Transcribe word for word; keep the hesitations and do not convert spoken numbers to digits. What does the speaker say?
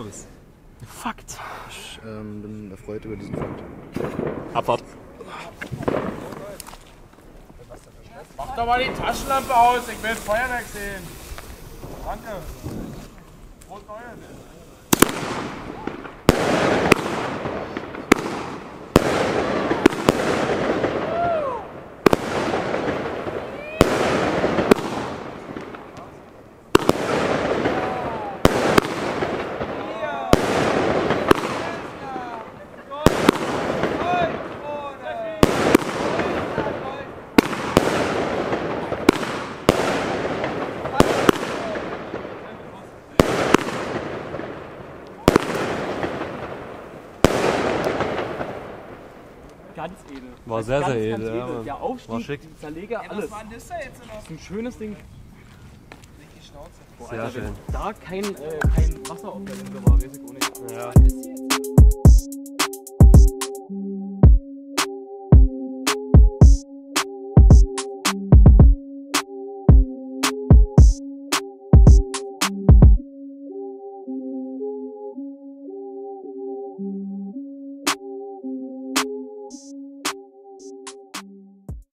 los. Fakt. Ich ähm, bin erfreut über diesen Fakt. Abfahrt. Mach doch mal die Taschenlampe aus, ich will das Feuerwerk sehen. Danke. Frohes Neues. Ganz edel. War sehr, ganz, sehr ganz edel. Ja, edel. Mann. Der Aufstieg, War schick. die Zerleger, Ey, alles. was war denn das da jetzt noch? Das ist ein schönes Ding. Nicht die Schnauze. Boah, Sehr Alter, schön. wenn da kein, äh, kein Wasser auf der Insel war, weiß ich auch nicht. Ja. Was ist jetzt?